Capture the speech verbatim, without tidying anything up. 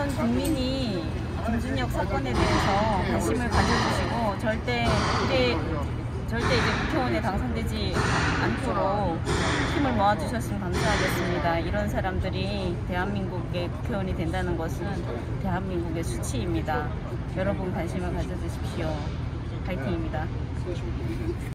모든 국민이 김준혁 사건에 대해서 관심을 가져주시고 절대 이제 절대 이제 국회의원에 당선되지 않도록 힘을 모아주셨으면 감사하겠습니다. 이런 사람들이 대한민국의 국회의원이 된다는 것은 대한민국의 수치입니다. 여러분 관심을 가져주십시오. 파이팅입니다.